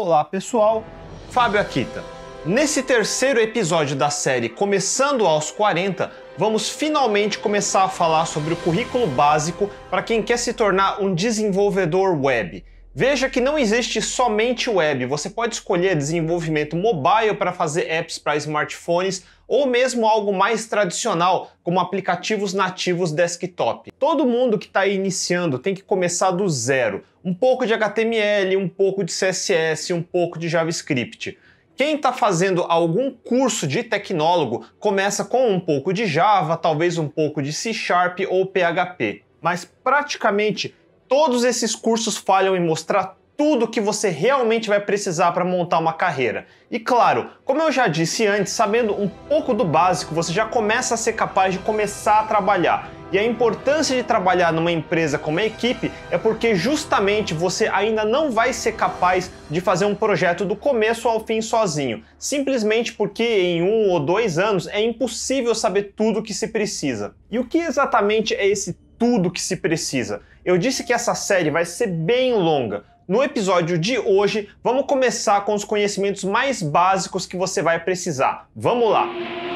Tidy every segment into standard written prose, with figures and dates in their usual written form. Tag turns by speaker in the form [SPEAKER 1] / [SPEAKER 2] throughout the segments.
[SPEAKER 1] Olá pessoal, Fábio Akita. Nesse terceiro episódio da série Começando aos 40, vamos finalmente começar a falar sobre o currículo básico para quem quer se tornar um desenvolvedor web. Veja que não existe somente web, você pode escolher desenvolvimento mobile para fazer apps para smartphones ou mesmo algo mais tradicional, como aplicativos nativos desktop. Todo mundo que está iniciando tem que começar do zero. Um pouco de HTML, um pouco de CSS, um pouco de JavaScript. Quem está fazendo algum curso de tecnólogo começa com um pouco de Java, talvez um pouco de C# ou PHP. Mas praticamente todos esses cursos falham em mostrar tudo que você realmente vai precisar para montar uma carreira. E claro, como eu já disse antes, sabendo um pouco do básico, você já começa a ser capaz de começar a trabalhar. E a importância de trabalhar numa empresa como a equipe é porque justamente você ainda não vai ser capaz de fazer um projeto do começo ao fim sozinho. Simplesmente porque em 1 ou 2 anos é impossível saber tudo o que se precisa. E o que exatamente é esse tudo que se precisa? Eu disse que essa série vai ser bem longa. No episódio de hoje, vamos começar com os conhecimentos mais básicos que você vai precisar. Vamos lá!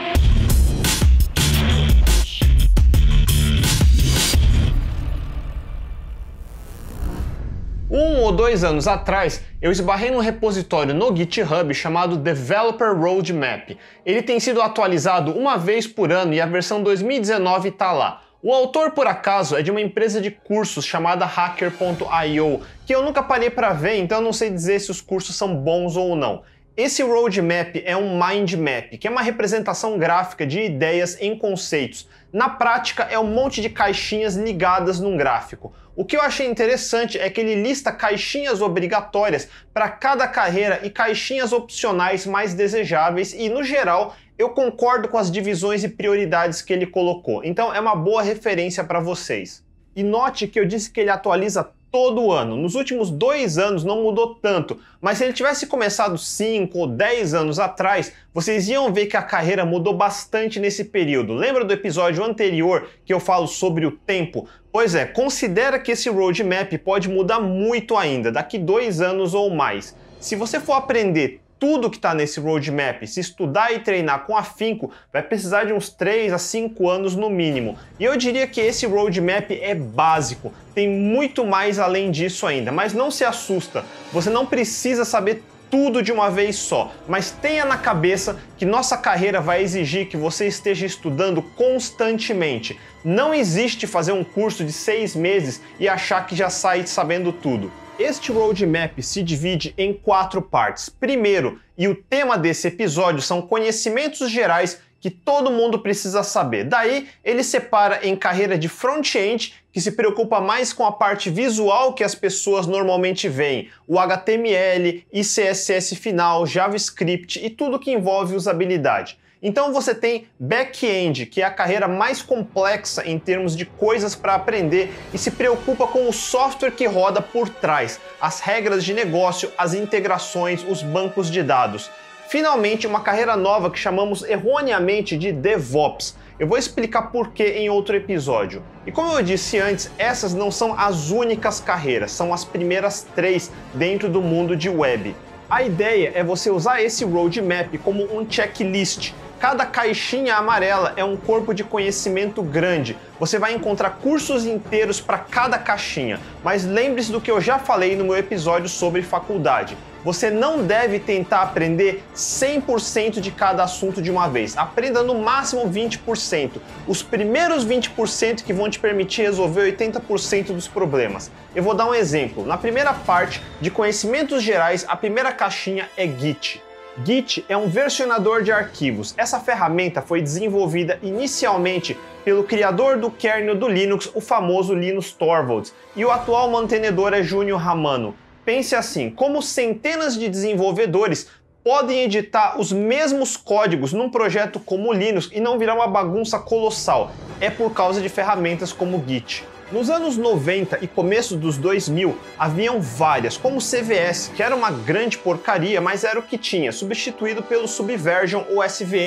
[SPEAKER 1] 1 ou 2 anos atrás, eu esbarrei num repositório no GitHub chamado Developer Roadmap. Ele tem sido atualizado uma vez por ano e a versão 2019 está lá. O autor, por acaso, é de uma empresa de cursos chamada Hacker.io, que eu nunca parei para ver, então eu não sei dizer se os cursos são bons ou não. Esse roadmap é um mind map, que é uma representação gráfica de ideias em conceitos. Na prática, é um monte de caixinhas ligadas num gráfico. O que eu achei interessante é que ele lista caixinhas obrigatórias para cada carreira e caixinhas opcionais mais desejáveis e, no geral, eu concordo com as divisões e prioridades que ele colocou. Então é uma boa referência para vocês. E note que eu disse que ele atualiza todo ano. Nos últimos 2 anos não mudou tanto, mas se ele tivesse começado 5 ou 10 anos atrás, vocês iam ver que a carreira mudou bastante nesse período. Lembra do episódio anterior que eu falo sobre o tempo? Pois é, considera que esse roadmap pode mudar muito ainda, daqui 2 anos ou mais. Se você for aprender tudo que está nesse roadmap, se estudar e treinar com afinco, vai precisar de uns 3 a 5 anos no mínimo. E eu diria que esse roadmap é básico, tem muito mais além disso ainda, mas não se assusta, você não precisa saber tudo de uma vez só, mas tenha na cabeça que nossa carreira vai exigir que você esteja estudando constantemente. Não existe fazer um curso de 6 meses e achar que já sai sabendo tudo. Este roadmap se divide em 4 partes. Primeiro, e o tema desse episódio são conhecimentos gerais que todo mundo precisa saber. Daí, ele separa em carreira de front-end, que se preocupa mais com a parte visual que as pessoas normalmente veem, o HTML, e CSS final, JavaScript e tudo que envolve usabilidade. Então você tem back-end, que é a carreira mais complexa em termos de coisas para aprender e se preocupa com o software que roda por trás, as regras de negócio, as integrações, os bancos de dados. Finalmente, uma carreira nova que chamamos erroneamente de DevOps. Eu vou explicar por que em outro episódio. E como eu disse antes, essas não são as únicas carreiras, são as primeiras 3 dentro do mundo de web. A ideia é você usar esse roadmap como um checklist. Cada caixinha amarela é um corpo de conhecimento grande. Você vai encontrar cursos inteiros para cada caixinha. Mas lembre-se do que eu já falei no meu episódio sobre faculdade. Você não deve tentar aprender 100% de cada assunto de uma vez. Aprenda no máximo 20%. Os primeiros 20% que vão te permitir resolver 80% dos problemas. Eu vou dar um exemplo. Na primeira parte de conhecimentos gerais, a primeira caixinha é Git. Git é um versionador de arquivos. Essa ferramenta foi desenvolvida inicialmente pelo criador do kernel do Linux, o famoso Linus Torvalds, e o atual mantenedor é Junio Ramano. Pense assim, como centenas de desenvolvedores podem editar os mesmos códigos num projeto como o Linux e não virar uma bagunça colossal? É por causa de ferramentas como o Git. Nos anos 90 e começo dos 2000, haviam várias, como o CVS, que era uma grande porcaria, mas era o que tinha, substituído pelo Subversion ou SVN,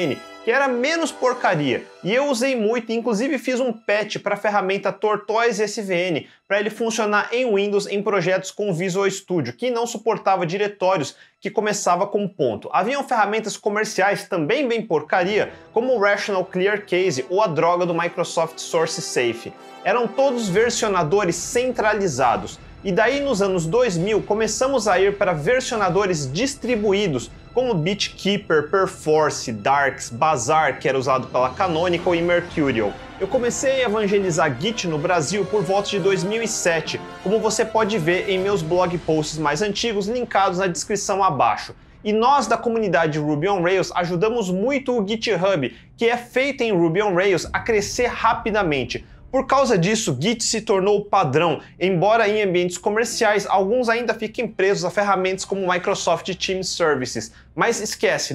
[SPEAKER 1] que era menos porcaria, e eu usei muito, inclusive fiz um patch para a ferramenta Tortoise SVN para ele funcionar em Windows em projetos com Visual Studio, que não suportava diretórios que começava com ponto. Haviam ferramentas comerciais também bem porcaria, como o Rational Clear Case ou a droga do Microsoft Source Safe. Eram todos versionadores centralizados. E daí nos anos 2000 começamos a ir para versionadores distribuídos, como BitKeeper, Perforce, Darks, Bazaar, que era usado pela Canonical, e Mercurial. Eu comecei a evangelizar Git no Brasil por volta de 2007, como você pode ver em meus blog posts mais antigos linkados na descrição abaixo. E nós da comunidade Ruby on Rails ajudamos muito o GitHub, que é feito em Ruby on Rails, a crescer rapidamente. Por causa disso, Git se tornou o padrão, embora em ambientes comerciais alguns ainda fiquem presos a ferramentas como Microsoft Teams Services. Mas esquece,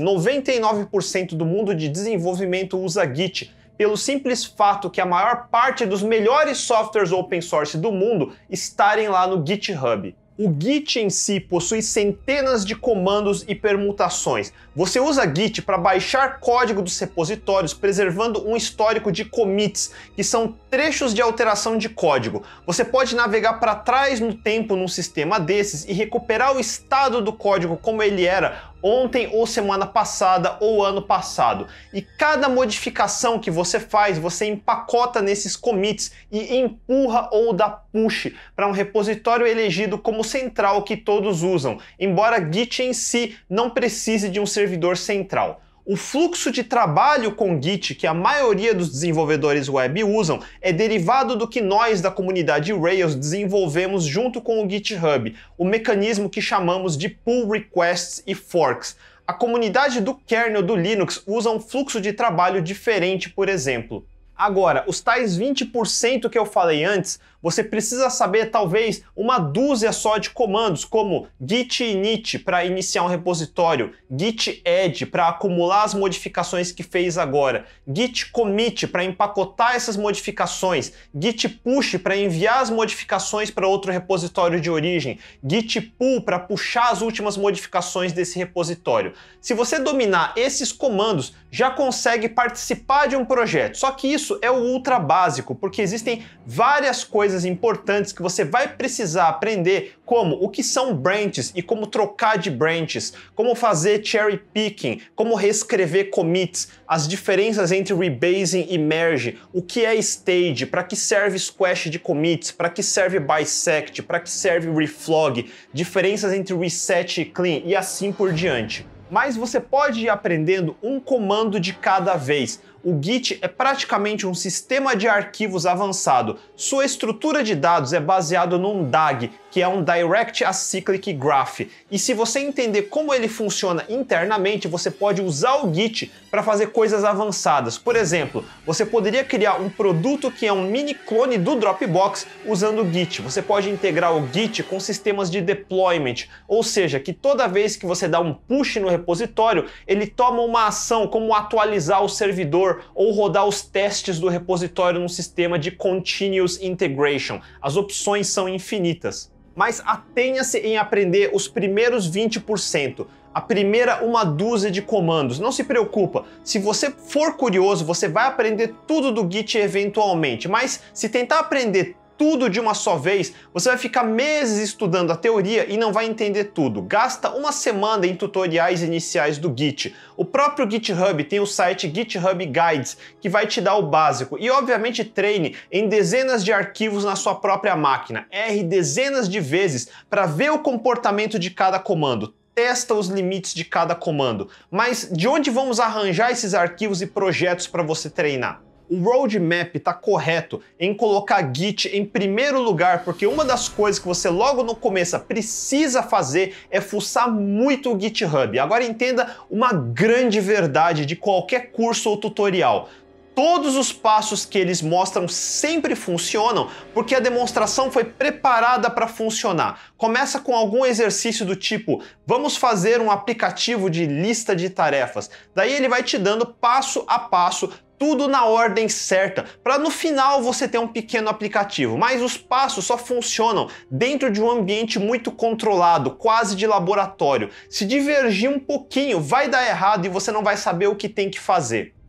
[SPEAKER 1] 99% do mundo de desenvolvimento usa Git, pelo simples fato que a maior parte dos melhores softwares open source do mundo estarem lá no GitHub. O Git em si possui centenas de comandos e permutações. Você usa Git para baixar código dos repositórios, preservando um histórico de commits, que são trechos de alteração de código. Você pode navegar para trás no tempo num sistema desses e recuperar o estado do código como ele era ontem ou semana passada ou ano passado. E cada modificação que você faz, você empacota nesses commits e empurra ou dá push para um repositório elegido como central que todos usam, embora Git em si não precise de um servidor central. O fluxo de trabalho com Git que a maioria dos desenvolvedores web usam é derivado do que nós da comunidade Rails desenvolvemos junto com o GitHub, o mecanismo que chamamos de pull requests e forks. A comunidade do kernel do Linux usa um fluxo de trabalho diferente, por exemplo. Agora, os tais 20% que eu falei antes, você precisa saber talvez uma dúzia só de comandos, como git init para iniciar um repositório, git add para acumular as modificações que fez agora, git commit para empacotar essas modificações, git push para enviar as modificações para outro repositório de origem, git pull para puxar as últimas modificações desse repositório. Se você dominar esses comandos, já consegue participar de um projeto, só que isso é o ultra básico, porque existem várias coisas importantes que você vai precisar aprender, como o que são branches e como trocar de branches, como fazer cherry picking, como reescrever commits, as diferenças entre rebasing e merge, o que é stage, para que serve squash de commits, para que serve bisect, para que serve reflog, diferenças entre reset e clean e assim por diante. Mas você pode ir aprendendo um comando de cada vez. O Git é praticamente um sistema de arquivos avançado. Sua estrutura de dados é baseada num DAG, que é um Direct Acyclic Graph. E se você entender como ele funciona internamente, você pode usar o Git para fazer coisas avançadas. Por exemplo, você poderia criar um produto que é um mini clone do Dropbox usando o Git. Você pode integrar o Git com sistemas de deployment, ou seja, que toda vez que você dá um push no repositório, ele toma uma ação como atualizar o servidor ou rodar os testes do repositório num sistema de Continuous Integration. As opções são infinitas. Mas atenha-se em aprender os primeiros 20%. A primeira uma dúzia de comandos. Não se preocupa, se você for curioso, você vai aprender tudo do Git eventualmente, mas se tentar aprender tudo de uma só vez, você vai ficar meses estudando a teoria e não vai entender tudo. Gasta uma semana em tutoriais iniciais do Git. O próprio GitHub tem o site GitHub Guides, que vai te dar o básico. E obviamente treine em dezenas de arquivos na sua própria máquina. Erre dezenas de vezes para ver o comportamento de cada comando. Testa os limites de cada comando. Mas de onde vamos arranjar esses arquivos e projetos para você treinar? O roadmap está correto em colocar Git em primeiro lugar, porque uma das coisas que você logo no começo precisa fazer é fuçar muito o GitHub. Agora entenda uma grande verdade de qualquer curso ou tutorial. Todos os passos que eles mostram sempre funcionam porque a demonstração foi preparada para funcionar. Começa com algum exercício do tipo, vamos fazer um aplicativo de lista de tarefas. Daí ele vai te dando passo a passo, tudo na ordem certa, para no final você ter um pequeno aplicativo. Mas os passos só funcionam dentro de um ambiente muito controlado, quase de laboratório. Se divergir um pouquinho, vai dar errado e você não vai saber o que tem que fazer.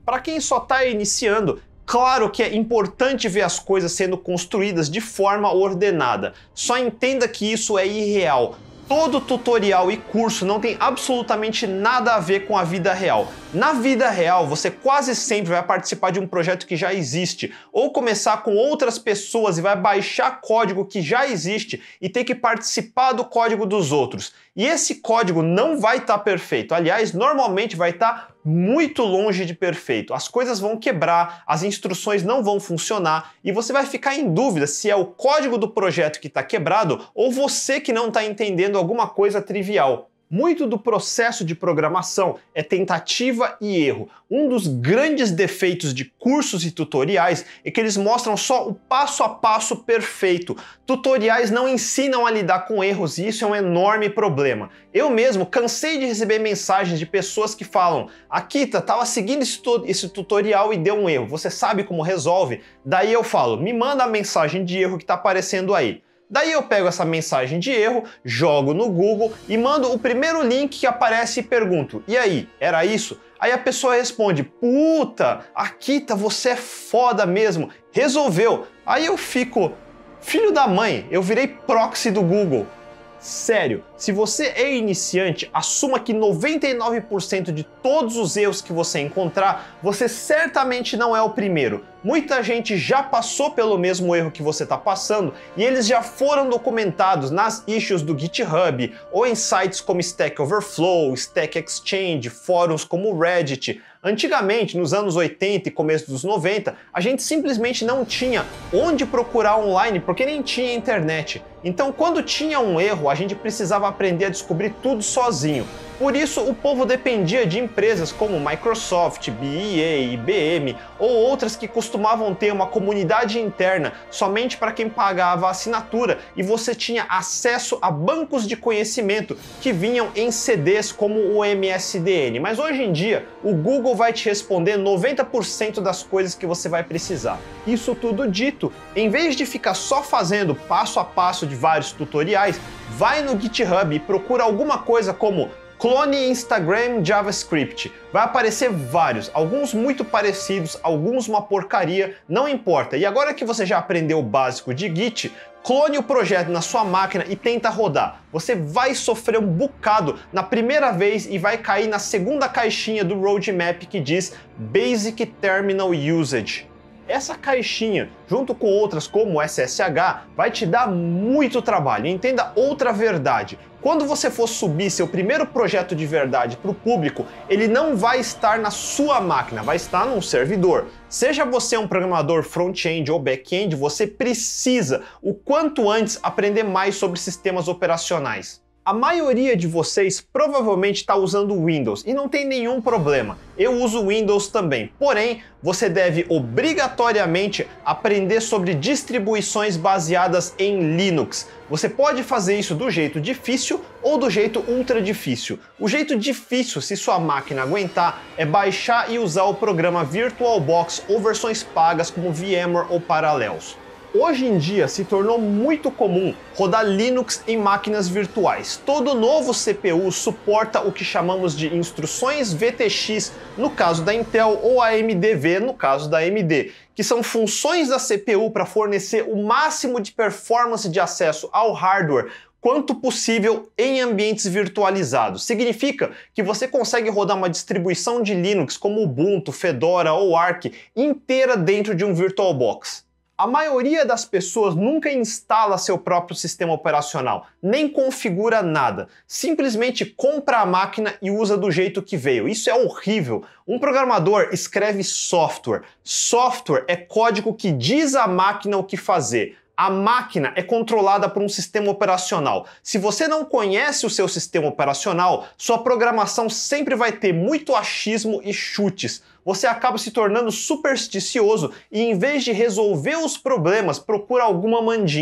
[SPEAKER 1] Para quem só está iniciando, claro que é importante ver as coisas sendo construídas de forma ordenada. Só entenda que isso é irreal. Todo tutorial e curso não tem absolutamente nada a ver com a vida real. Na vida real, você quase sempre vai participar de um projeto que já existe, ou começar com outras pessoas e vai baixar código que já existe e ter que participar do código dos outros. E esse código não vai estar perfeito. Aliás, normalmente vai estar muito longe de perfeito. As coisas vão quebrar, as instruções não vão funcionar e você vai ficar em dúvida se é o código do projeto que está quebrado ou você que não está entendendo alguma coisa trivial. Muito do processo de programação é tentativa e erro. Um dos grandes defeitos de cursos e tutoriais é que eles mostram só o passo a passo perfeito. Tutoriais não ensinam a lidar com erros e isso é um enorme problema. Eu mesmo cansei de receber mensagens de pessoas que falam: Akita, estava seguindo esse tutorial e deu um erro, você sabe como resolve? Daí eu falo: me manda a mensagem de erro que está aparecendo aí. Daí eu pego essa mensagem de erro, jogo no Google e mando o primeiro link que aparece e pergunto: e aí, era isso? Aí a pessoa responde: puta, Akita, você é foda mesmo, resolveu. Aí eu fico: filho da mãe, eu virei proxy do Google. Sério, se você é iniciante, assuma que 99% de todos os erros que você encontrar, você certamente não é o primeiro. Muita gente já passou pelo mesmo erro que você está passando e eles já foram documentados nas issues do GitHub ou em sites como Stack Overflow, Stack Exchange, fóruns como Reddit. Antigamente, nos anos 80 e começo dos 90, a gente simplesmente não tinha onde procurar online porque nem tinha internet. Então, quando tinha um erro, a gente precisava aprender a descobrir tudo sozinho. Por isso, o povo dependia de empresas como Microsoft, BEA, IBM ou outras que costumavam ter uma comunidade interna somente para quem pagava a assinatura e você tinha acesso a bancos de conhecimento que vinham em CDs como o MSDN. Mas hoje em dia, o Google vai te responder 90% das coisas que você vai precisar. Isso tudo dito, em vez de ficar só fazendo passo a passo de vários tutoriais, vai no GitHub e procura alguma coisa como clone Instagram JavaScript. Vai aparecer vários, alguns muito parecidos, alguns uma porcaria, não importa. E agora que você já aprendeu o básico de Git, clone o projeto na sua máquina e tenta rodar. Você vai sofrer um bocado na primeira vez e vai cair na segunda caixinha do roadmap que diz Basic Terminal Usage. Essa caixinha, junto com outras como o SSH, vai te dar muito trabalho. Entenda outra verdade. Quando você for subir seu primeiro projeto de verdade para o público, ele não vai estar na sua máquina, vai estar num servidor. Seja você um programador front-end ou back-end, você precisa, o quanto antes, aprender mais sobre sistemas operacionais. A maioria de vocês provavelmente está usando Windows e não tem nenhum problema. Eu uso Windows também, porém, você deve obrigatoriamente aprender sobre distribuições baseadas em Linux. Você pode fazer isso do jeito difícil ou do jeito ultra difícil. O jeito difícil, se sua máquina aguentar, é baixar e usar o programa VirtualBox ou versões pagas como VMware ou Parallels. Hoje em dia se tornou muito comum rodar Linux em máquinas virtuais. Todo novo CPU suporta o que chamamos de instruções VTX no caso da Intel ou AMD-V no caso da AMD, que são funções da CPU para fornecer o máximo de performance de acesso ao hardware quanto possível em ambientes virtualizados. Significa que você consegue rodar uma distribuição de Linux como Ubuntu, Fedora ou Arch inteira dentro de um VirtualBox. A maioria das pessoas nunca instala seu próprio sistema operacional, nem configura nada. Simplesmente compra a máquina e usa do jeito que veio. Isso é horrível. Um programador escreve software. Software é código que diz à máquina o que fazer. A máquina é controlada por um sistema operacional. Se você não conhece o seu sistema operacional, sua programação sempre vai ter muito achismo e chutes. Você acaba se tornando supersticioso e, em vez de resolver os problemas, procura alguma mandinga.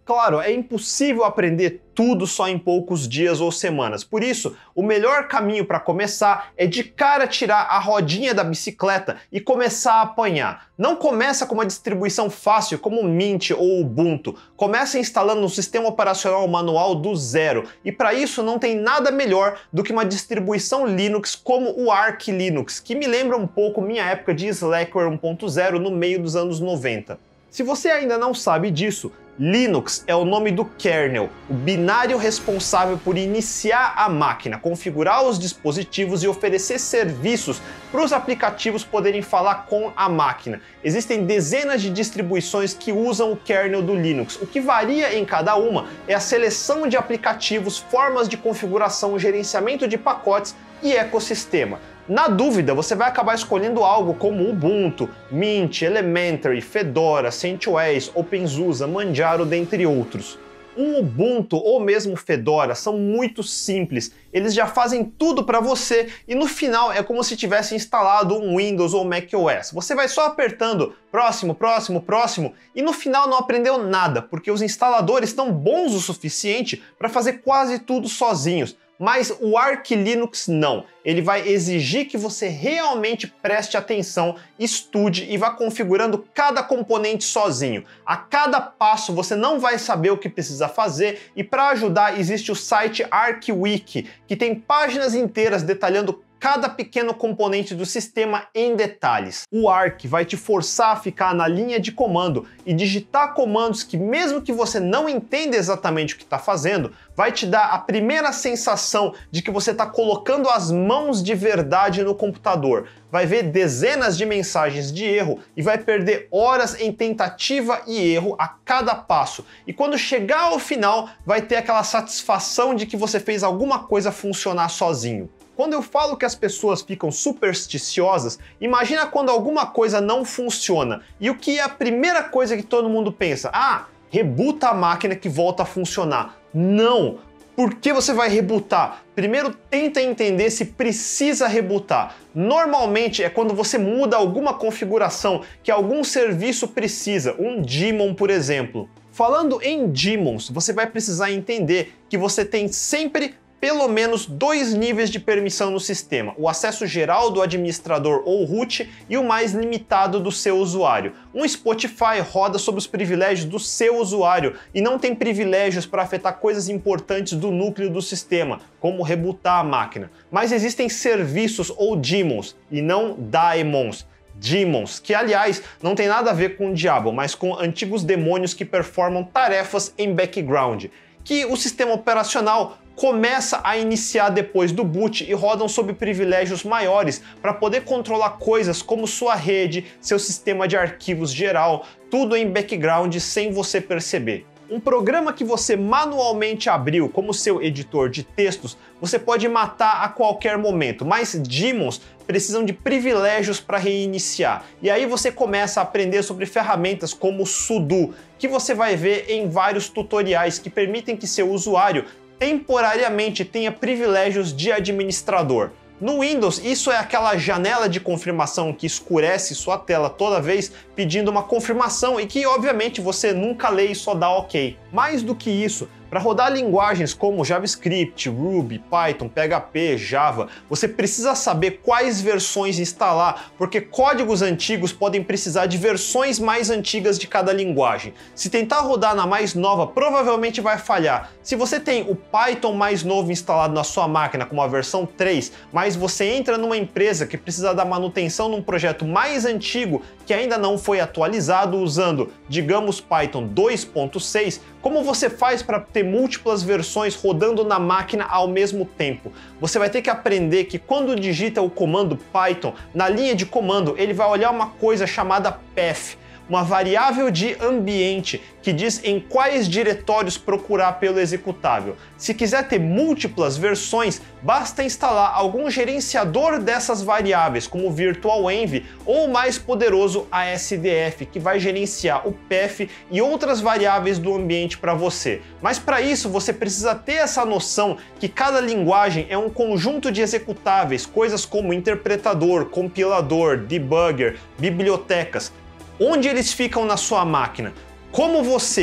[SPEAKER 1] Claro, é impossível aprender tudo só em poucos dias ou semanas. Por isso, o melhor caminho para começar é de cara tirar a rodinha da bicicleta e começar a apanhar. Não começa com uma distribuição fácil como Mint ou Ubuntu. Começa instalando um sistema operacional manual do zero. E para isso não tem nada melhor do que uma distribuição Linux como o Arch Linux, que me lembra um pouco minha época de Slackware 1.0 no meio dos anos 90. Se você ainda não sabe disso, Linux é o nome do kernel, o binário responsável por iniciar a máquina, configurar os dispositivos e oferecer serviços para os aplicativos poderem falar com a máquina. Existem dezenas de distribuições que usam o kernel do Linux. O que varia em cada uma é a seleção de aplicativos, formas de configuração, gerenciamento de pacotes e ecossistema. Na dúvida, você vai acabar escolhendo algo como Ubuntu, Mint, Elementary, Fedora, CentOS, OpenSUSE, Manjaro, dentre outros. Um Ubuntu ou mesmo Fedora são muito simples, eles já fazem tudo para você e no final é como se tivesse instalado um Windows ou macOS. Você vai só apertando próximo, próximo, próximo e no final não aprendeu nada, porque os instaladores estão bons o suficiente para fazer quase tudo sozinhos. Mas o Arch Linux não. Ele vai exigir que você realmente preste atenção, estude e vá configurando cada componente sozinho. A cada passo você não vai saber o que precisa fazer e para ajudar existe o site ArchWiki, que tem páginas inteiras detalhando cada pequeno componente do sistema em detalhes. O Arch vai te forçar a ficar na linha de comando e digitar comandos que, mesmo que você não entenda exatamente o que está fazendo, vai te dar a primeira sensação de que você está colocando as mãos de verdade no computador. Vai ver dezenas de mensagens de erro e vai perder horas em tentativa e erro a cada passo. E quando chegar ao final, vai ter aquela satisfação de que você fez alguma coisa funcionar sozinho. Quando eu falo que as pessoas ficam supersticiosas, imagina quando alguma coisa não funciona. E o que é a primeira coisa que todo mundo pensa? Ah, rebuta a máquina que volta a funcionar. Não! Por que você vai rebootar? Primeiro tenta entender se precisa rebootar. Normalmente é quando você muda alguma configuração que algum serviço precisa, um daemon, por exemplo. Falando em daemons, você vai precisar entender que você tem sempre pelo menos 2 níveis de permissão no sistema, o acesso geral do administrador ou root e o mais limitado do seu usuário. Um Spotify roda sob os privilégios do seu usuário e não tem privilégios para afetar coisas importantes do núcleo do sistema, como rebootar a máquina. Mas existem serviços ou daemons e não daemons. Daemons, que aliás não tem nada a ver com o diabo, mas com antigos demônios que performam tarefas em background, que o sistema operacional começa a iniciar depois do boot e rodam sob privilégios maiores para poder controlar coisas como sua rede, seu sistema de arquivos geral, tudo em background sem você perceber. Um programa que você manualmente abriu como seu editor de textos, você pode matar a qualquer momento, mas daemons precisam de privilégios para reiniciar. E aí você começa a aprender sobre ferramentas como sudo, que você vai ver em vários tutoriais que permitem que seu usuário temporariamente tenha privilégios de administrador. No Windows, isso é aquela janela de confirmação que escurece sua tela toda vez pedindo uma confirmação e que, obviamente, você nunca lê e só dá OK. Mais do que isso, para rodar linguagens como JavaScript, Ruby, Python, PHP, Java, você precisa saber quais versões instalar, porque códigos antigos podem precisar de versões mais antigas de cada linguagem. Se tentar rodar na mais nova, provavelmente vai falhar. Se você tem o Python mais novo instalado na sua máquina com a versão 3, mas você entra numa empresa que precisa dar manutenção num projeto mais antigo que ainda não foi atualizado usando, digamos, Python 2.6, como você faz para ter múltiplas versões rodando na máquina ao mesmo tempo? Você vai ter que aprender que quando digita o comando Python, na linha de comando ele vai olhar uma coisa chamada path, uma variável de ambiente que diz em quais diretórios procurar pelo executável. Se quiser ter múltiplas versões, basta instalar algum gerenciador dessas variáveis, como o VirtualEnv ou o mais poderoso ASDF, que vai gerenciar o path e outras variáveis do ambiente para você. Mas para isso você precisa ter essa noção que cada linguagem é um conjunto de executáveis, coisas como interpretador, compilador, debugger, bibliotecas. Onde eles ficam na sua máquina? Como você,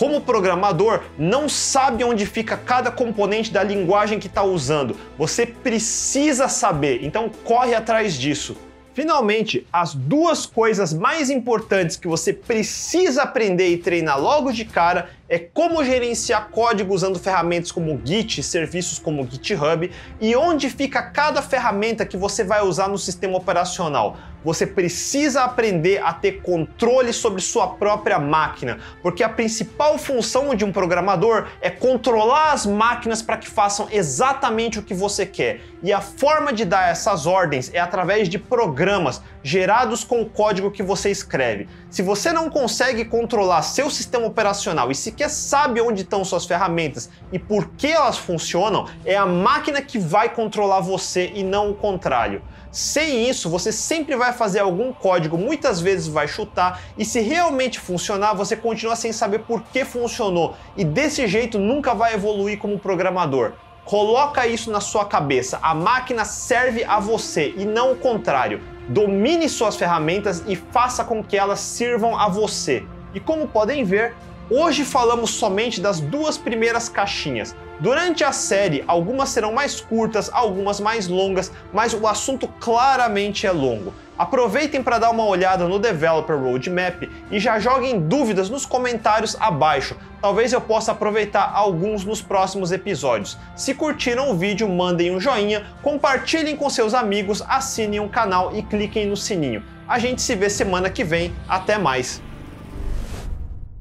[SPEAKER 1] como programador, não sabe onde fica cada componente da linguagem que está usando. Você precisa saber, então corre atrás disso. Finalmente, as duas coisas mais importantes que você precisa aprender e treinar logo de cara é como gerenciar código usando ferramentas como Git, serviços como GitHub e onde fica cada ferramenta que você vai usar no sistema operacional. Você precisa aprender a ter controle sobre sua própria máquina, porque a principal função de um programador é controlar as máquinas para que façam exatamente o que você quer. E a forma de dar essas ordens é através de programas gerados com o código que você escreve. Se você não consegue controlar seu sistema operacional e sequer sabe onde estão suas ferramentas e por que elas funcionam, é a máquina que vai controlar você e não o contrário. Sem isso, você sempre vai fazer algum código, muitas vezes vai chutar, e se realmente funcionar, você continua sem saber por que funcionou, e desse jeito nunca vai evoluir como programador. Coloca isso na sua cabeça, a máquina serve a você e não o contrário. Domine suas ferramentas e faça com que elas sirvam a você. E como podem ver, hoje falamos somente das duas primeiras caixinhas. Durante a série, algumas serão mais curtas, algumas mais longas, mas o assunto claramente é longo. Aproveitem para dar uma olhada no Developer Roadmap e já joguem dúvidas nos comentários abaixo. Talvez eu possa aproveitar alguns nos próximos episódios. Se curtiram o vídeo, mandem um joinha, compartilhem com seus amigos, assinem o canal e cliquem no sininho. A gente se vê semana que vem. Até mais!